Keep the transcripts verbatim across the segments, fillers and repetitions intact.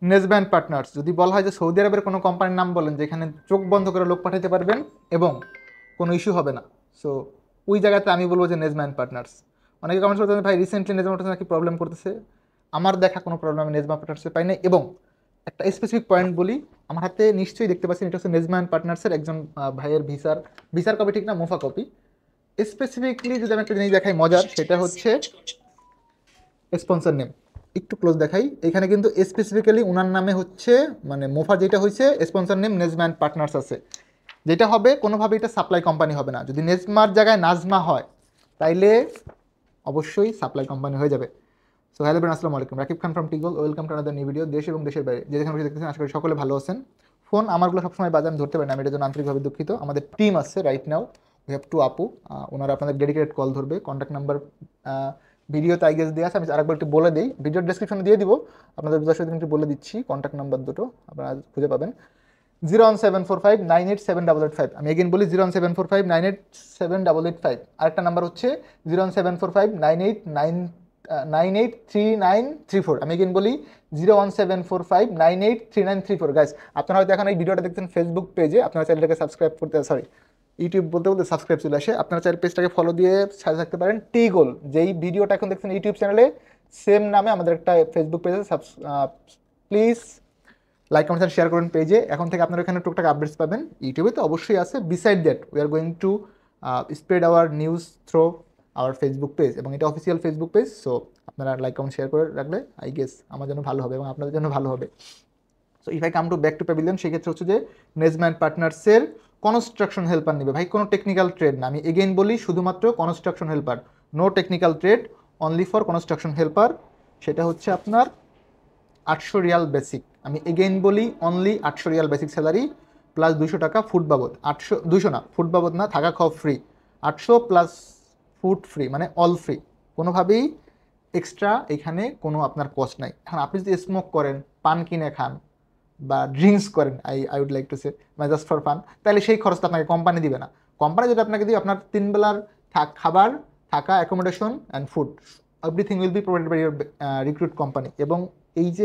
নেজব্যান্ড partners, যদি বলা হয় যে সৌদি আরবের কোনো কোম্পানির নাম বলেন যেখানে চোখ বন্ধ করে লোক পাঠাতে পারবেন এবং কোনো ইস্যু হবে না, সো ওই জায়গাতে আমি বলবো যে নেজব্যান্ড পার্টনার্স। অনেকে কমেন্ট করতে ভাই রিসেন্টলি নেজমা পার্টনার্স নাকি প্রবলেম করতেছে। আমার দেখা কোনো প্রবলেম আমি নেজমা পার্টনার্সে পাই না। এবং একটা স্পেসিফিক পয়েন্ট বলি, আমার হাতে নিশ্চয়ই দেখতে পাচ্ছেন এটা হচ্ছে নেজমা পার্টনার্সের একজন আহ, ভাইয়ের ভিসার ভিসার কপি, ঠিক না, মোফা কপি। স্পেসিফিকলি যদি আমি একটা জিনিস দেখাই মজার, সেটা হচ্ছে স্পন্সর নেম। একটু ক্লোজ দেখাই, এখানে কিন্তু স্পেসিফিক্যালি ওনার নামে হচ্ছে, মানে মোফা যেটা হয়েছে স্পন্সর নেম নেজম্যান পার্টনার্স আছে, যেটা হবে কোনোভাবে এটা সাপ্লাই কোম্পানি হবে না। যদি নেজমার জায়গায় নাজমা হয় তাইলে অবশ্যই সাপ্লাই কোম্পানি হয়ে যাবে। সো হ্যালো ব্রেন, আসসালামু আলাইকুম, রাকিব খান ফ্রম টিগল, welcome to another new video. দেশ এবং দেশের বাইরে যে যেখানে বসে দেখতেছেন আশা করি সকলে ভালো আছেন। ফোন আমারগুলো সবসময় বাজে, আমি ধরতে পারি না, আমি এটার জন্য আন্তরিকভাবে দুঃখিত। আমাদের টিম আছে right now, we have two আপু, ওনারা আপনাদের ডেডিকেটেড কল ধরবে। কন্ট্যাক্ট নাম্বার ভিডিওতে আই গেস দেওয়া আছে, আমি আরেকবার একটু বলে দিই, ভিডিওর ডেসক্রিপশনে দিয়ে দিব, আপনাদের দর্শক একটু বলে দিচ্ছি কন্ট্যাক্ট নাম্বার দুটো আপনারা খুঁজে পাবেন। Zero one seven four five nine eight seven double eight five, আমি এগেন বলি zero one seven four five nine eight seven double eight five. আরেকটা নাম্বার হচ্ছে zero one seven four five nine eight nine nine eight three nine three four, আমি again বলি zero one seven four five nine eight three nine three four. Guys, আপনারা হয়তো এখন এই ভিডিওটা দেখছেন ফেসবুক পেজে, আপনারা চ্যানেলটাকে সাবস্ক্রাইব করতে, সরি ইউটিউব বলতে বলতে সাবস্ক্রাইব চলে আসে, আপনারা চাইলে পেজটাকে ফলো দিয়ে সাথে থাকতে পারেন। টিগোল, যেই ভিডিওটা এখন দেখছেন ইউটিউব চ্যানেলে, সেম নামে আমাদের একটা ফেসবুক পেজে, প্লিজ লাইক কমেন্ট শেয়ার করুন পেজে। এখন থেকে আপনারা এখানে টুকটাক আপডেটস পাবেন, ইউটিউবে তো অবশ্যই আছে। Beside that we are going to spread our news through our Facebook page, এবং এটা অফিসিয়াল ফেসবুক পেজ। সো আপনারা লাইক কমেন্ট শেয়ার করে রাখলে আই গেস আমার জন্য ভালো হবে এবং আপনাদের জন্য ভালো হবে। So if I come to back to pavilion, সেক্ষেত্রে হচ্ছে যে নেজম্যান পার্টনার্সের কনস্ট্রাকশন হেল্পার নেবে ভাই, কোনো টেকনিক্যাল ট্রেড না, আমি এগেইন বলি শুধুমাত্র construction helper, no technical trade, only for construction helper. সেটা হচ্ছে আপনার আটশো রিয়াল বেসিক, আমি এগেইন বলি অনলি আটশো রিয়াল বেসিক স্যালারি, প্লাস দুশো টাকা ফুড বাবদ, আটশো দুশো না ফুড বাবদ না, থাকা খাওয়া ফ্রি, আটশো প্লাস ফুড ফ্রি, মানে অল ফ্রি, কোনোভাবেই এক্সট্রা এখানে কোনো আপনার কস্ট নাই। এখন আপনি যদি স্মোক করেন, পান কিনে খান বা ড্রিঙ্কস করেন, I I would like to say, মানে জাস্ট ফর ফান, তাহলে সেই খরচটা আপনাকে কোম্পানি দিবে না। কোম্পানি যেটা আপনাকে দিবে আপনার তিন বেলার থাক খাবার, থাকা, accommodation and food, everything will be provided by your recruit company. এবং এই যে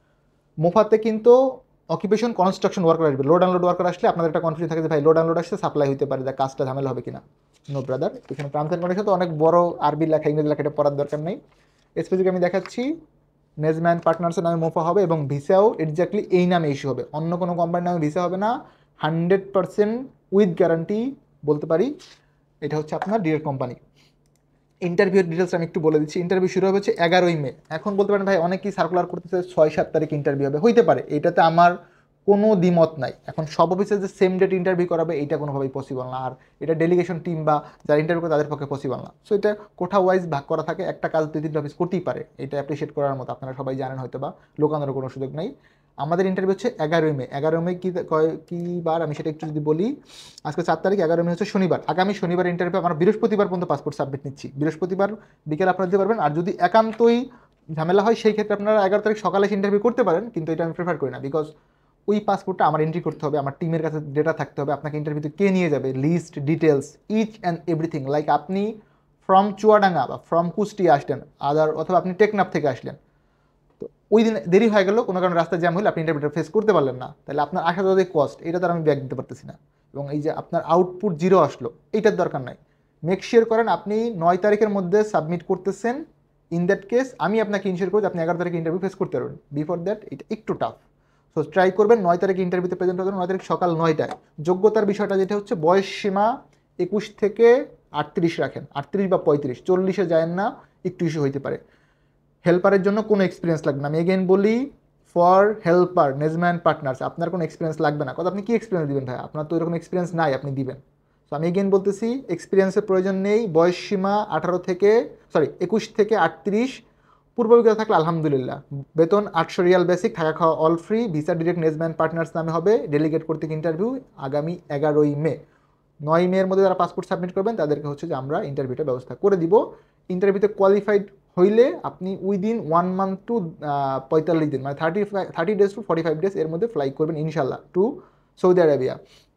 মোফাতে কিন্তু অকুপেশন কনস্ট্রাকশন ওয়ার্কার আসবে, লোড আনলোড ওয়ার্কার আসলে আপনাদের একটা কনফিউশন থাকে যে ভাই লোড আনলোড আসছে সাপ্লাই হতে পারে, কাজটা ঝামেলা হবে কিনা। নো ব্রাদার, এখানে টার্মস অ্যান্ড কন্ডিশন তো অনেক বড় আরবি লেখা, ইংরেজি লেখা, এটা পড়ার দরকার নেই। স্পেসিফিক আমি দেখাচ্ছি, নেজম্যান পার্টনার্সের নামে মোফা হবে এবং ভিসাও এক্স্যাক্টলি এই নামে ইস্যু হবে, অন্য কোনো কোম্পানির নামে ভিসা হবে না, হান্ড্রেড পার্সেন্ট উইথ গ্যারান্টি বলতে পারি। এটা হচ্ছে আপনার ডিরেক্ট কোম্পানি। ইন্টারভিউর ডিটেলস আমি একটু বলে দিচ্ছি। ইন্টারভিউ শুরু হবে হচ্ছে এগারোই মে। এখন বলতে পারেন ভাই অনেকেই সার্কুলার করতেছে ছয় সাত তারিখ ইন্টারভিউ হবে, হইতে পারে, এটাতে আমার কোনো দ্বিমত নাই। এখন সব অফিসে যে সেম ডেট ইন্টারভিউ করাবে এটা কোনোভাবেই পসিবল না, আর এটা ডেলিগেশন টিম বা যারা ইন্টারভিউ করে তাদের পক্ষে পসিবল না। সো এটা কোঠা ওয়াইজ ভাগ করা থাকে, একটা কাজ দুই তিনটা অফিস করতেই পারে, এটা অ্যাপ্রিসিয়েট করার মতো, আপনারা সবাই জানেন হয়তো বা, লোকানোর কোনো সুযোগ নেই। আমাদের ইন্টারভিউ হচ্ছে এগারোই মে। এগারোই মে কি কয় কী বার আমি সেটা একটু যদি বলি, আজকে চার তারিখ, এগারো মে হচ্ছে শনিবার, আগামী শনিবার ইন্টারভিউ, আমরা বৃহস্পতিবার পর্যন্ত পাসপোর্ট সাবমিট নিচ্ছি, বৃহস্পতিবার বিকেল আপনারা দিতে পারবেন। আর যদি একান্তই ঝামেলা হয় সেই ক্ষেত্রে আপনারা এগারো তারিখ সকালে ইন্টারভিউ করতে পারেন, কিন্তু এটা আমি প্রেফার করি না, বিকজ ওই পাসপোর্টটা আমার এন্ট্রি করতে হবে, আমার টিমের কাছে ডেটা থাকতে হবে, আপনাকে ইন্টারভিউতে কে নিয়ে যাবে, list details each and everything. Like আপনি ফ্রম চুয়াডাঙ্গা বা ফ্রম কুষ্টিয়া আসলেন, আদার অথবা আপনি টেকনাফ থেকে আসলেন, তো ওই দিন দেরি হয়ে গেল, কোনো কারণে রাস্তায় জ্যাম হলে আপনি ইন্টারভিউটা ফেস করতে পারলেন না, তাহলে আপনার আসা যাওয়া যে কস্ট, এটা তার আমি ব্যাক দিতে পারতেছি না। এবং এই যে আপনার আউটপুট জিরো আসলো, এইটার দরকার নাই। মেক শিওর করেন আপনি নয় তারিখের মধ্যে সাবমিট করতেছেন, ইন দ্যাট কেস আমি আপনাকে ইনশিওর করি আপনি এগারো তারিখে ইন্টারভিউ ফেস করতে পারবেন। বিফোর দ্যাট এটা একটু টাফ। সো ট্রাই করবেন নয় তারিখে ইন্টারভিউতে প্রেজেন্ট হতে, নয় তারিখ সকাল নয়টায়। যোগ্যতার বিষয়টা যেটা হচ্ছে বয়স সীমা একুশ থেকে আটত্রিশ রাখেন, আটত্রিশ বা পঁয়ত্রিশ, চল্লিশে যায় না, একটু ইস্যু হইতে পারে। হেল্পারের জন্য কোনো এক্সপিরিয়েন্স লাগবে না, আমি এগেন বলি ফর হেল্পার নেজম্যান পার্টনার্স আপনার কোনো এক্সপিরিয়েন্স লাগবে না। কথা আপনি কি এক্সপিরিয়েন্স দিবেন ভাই, আপনার তো এরকম এক্সপিরিয়েন্স নাই, আপনি দিবেন। সো আমি এগেন বলতেছি এক্সপিরিয়েন্সের প্রয়োজন নেই, বয়স সীমা আঠারো থেকে সরি একুশ থেকে আটত্রিশ, পূর্ব অভিজ্ঞতা থাকলে আলহামদুলিল্লাহ। বেতন আটশো রিয়াল বেসিক, থাকা খাওয়া অল ফ্রি, ভিসা ডিরেক্ট নেজম্যান পার্টনার্স নামে হবে, ডেলিগেট করতে ইন্টারভিউ আগামী এগারোই মে। নয় মের মধ্যে যারা পাসপোর্ট সাবমিট করবেন তাদেরকে হচ্ছে যে আমরা ইন্টারভিউটা ব্যবস্থা করে দিব। ইন্টারভিউতে কোয়ালিফাইড হইলে আপনি উইদিন ওয়ান মান্থ টু পঁয়তাল্লিশ দিন, মানে thirty thirty days to forty five days এর মধ্যে ফ্লাই করবেন ইনশাল্লাহ টু সৌদি আরবিয়া।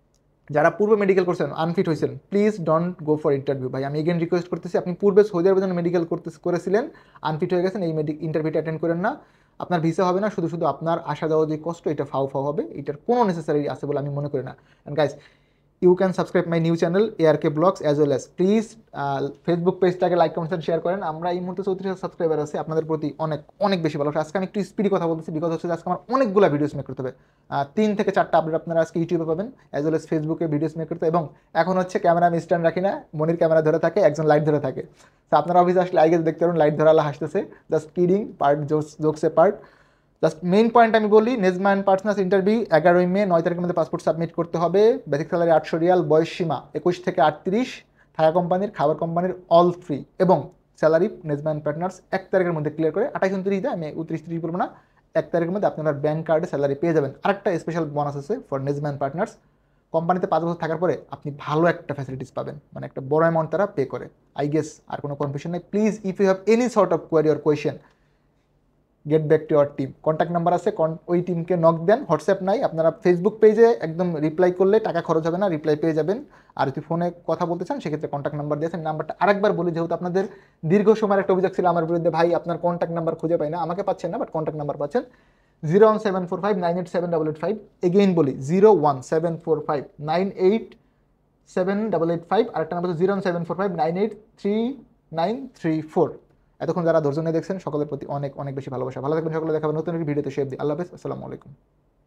যারা পূর্বে মেডিকেল করছেন, আনফিট হয়েছেন, please don't go for interview. ভাই আমি এগেন রিকোয়েস্ট করতেছি, আপনি পূর্বে সৌদি আরবের জন্য মেডিকেল করতে করেছিলেন, আনফিট হয়ে গেছেন, এই মেডিক ইন্টারভিউটা অ্যাটেন্ড করেন না। আপনার ভিসা হবে না, শুধু শুধু আপনার আসা যাওয়া যে কষ্ট এটা ফাও ফাও হবে, এটার কোনো নেসেসারি আছে বলে আমি মনে করি না। And guys, you can subscribe my new channel A R K vlogs as well as please Facebook পেজটাকে লাইক কমেন্ট শেয়ার করেন। আমরা এই মুহূর্তে চৌত্রিশ হাজার সাবস্ক্রাইবার আছে, আপনাদের প্রতি অনেক অনেক বেশি ভালো। আজকে আমি একটু স্পিডি কথা বলতেছি বিকজ হচ্ছে যে আজকে আমার অনেকগুলো ভিডিওস মেক করতে হবে, আহ, তিন থেকে চারটা আপডেট আপনারা আজকে ইউটিউবে পাবেন অ্যাজ ওয়েল অ্যাজ ফেসবুকে ভিডিওস মেক করতে। এবং এখন হচ্ছে ক্যামেরা আমি স্ট্যান্ড রাখি না, মনির ক্যামেরা ধরে থাকে, একজন লাইট ধরে থাকে। তো আপনারা অফিসে আসলে আগে দেখতে পারেন লাইট ধরা হাসতেছে, জাস্ট কিডিং পার্ট, জোকস জোকসে পার্ট। জাস্ট মেইন পয়েন্ট আমি বলি, নেজমা অ্যান্ড পার্টনার্স ইন্টারভিউ এগারোই মে, নয় তারিখের মধ্যে পাসপোর্ট সাবমিট করতে হবে। বেসিক স্যালারি আটশো রিয়াল, বয়স সীমা একুশ থেকে আটত্রিশ, থাকা কোম্পানির, খাবার কোম্পানির, অল ফ্রি। এবং স্যালারি নেজমা অ্যান্ড পার্টনার্স এক তারিখের মধ্যে ক্লিয়ার করে, আঠাইশ উনত্রিশ দেয়, আমি উনত্রিশ তিরিশ বলবো না, এক তারিখের মধ্যে আপনার ব্যাংক কার্ডে স্যালারি পেয়ে যাবেন। আরেকটা স্পেশাল বোনাস আছে ফর নেজমা অ্যান্ড পার্টনার্স, কোম্পানিতে পাঁচ বছর থাকার পরে আপনি ভালো একটা ফ্যাসিলিটিস পাবেন, মানে একটা বড় অ্যামাউন্ট তারা পে করে। আই গেস আর কোনো কনফিউশন নেই। Please if you have any sort of query or question, get back to our team, contact number আছে, ওই টিমকে নক দেন। হোয়াটসঅ্যাপ নাই, আপনারা ফেসবুক পেজে একদম রিপ্লাই করলে টাকা খরচ হবে না, রিপ্লাই পেয়ে যাবেন। আর যদি ফোনে কথা বলতে চান সেক্ষেত্রে কন্ট্যাক্ট নাম্বার দিয়েছেন। নাম্বারটা আরেকবার বলি, যেহেতু আপনাদের দীর্ঘ সময়ের একটা অভিযোগ ছিল আমার বিরুদ্ধে, ভাই আপনার কন্ট্যাক্ট নাম্বার খুঁজে পাই না, আমাকে পাচ্ছেন না বাট কন্ট্যাক্ট নাম্বার পাচ্ছেন, zero one seven four five nine eight seven double eight five. Again বলি, zero one seven four five nine eight seven double eight five. আরেকটা number zero one seven four five nine eight three nine three four. এতক্ষণ যারা ধৈর্য নিয়ে দেখছেন সকলের প্রতি অনেক অনেক বেশি ভালোবাসা। ভালো থাকবেন সকলে, দেখাবেন নতুন একটি ভিডিওতে। শেপ দিই, আল্লাহ হাফেজ, আসসালামু আলাইকুম।